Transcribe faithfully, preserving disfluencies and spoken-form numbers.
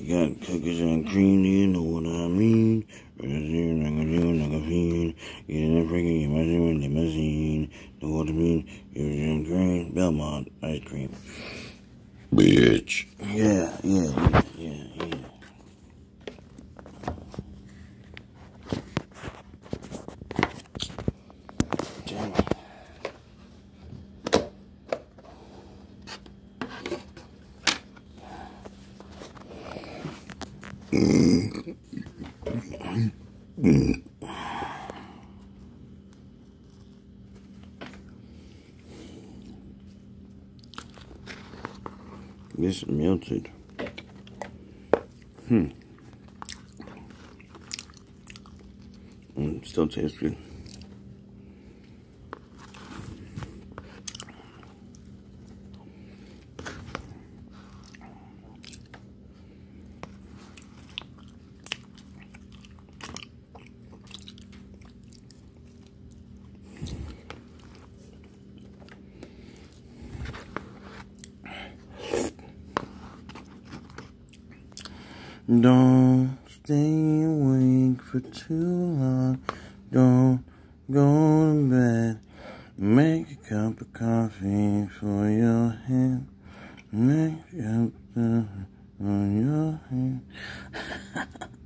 got cookies and cream, you know what I mean? Getting a freaking imagine limousine, know what I mean? You're green, Belmont ice cream. Bitch. Yeah, yeah, yeah, yeah. Damn it. Mm. Mm. This melted. Hmm. Mm, still tastes good. Don't stay awake for too long. Don't go to bed. Make a cup of coffee for your head. Make a cup of on your head.